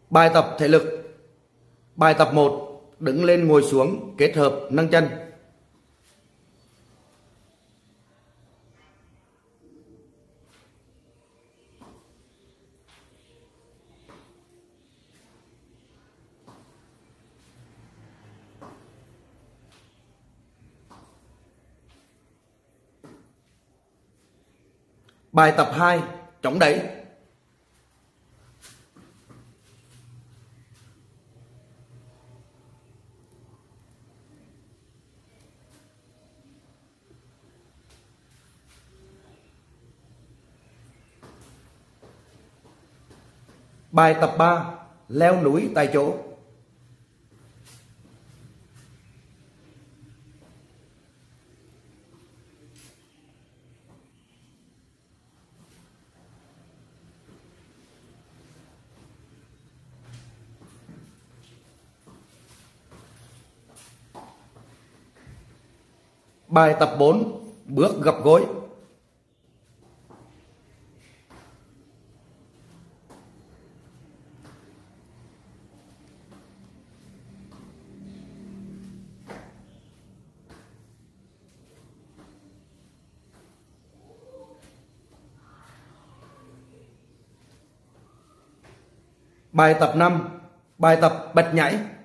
Bài tập thể lực. Bài tập 1, đứng lên ngồi xuống kết hợp nâng chân. Bài tập 2, chống đẩy. Bài tập 3, leo núi tại chỗ. Bài tập 4, bước gập gối. Bài tập 5, bài tập bật nhảy.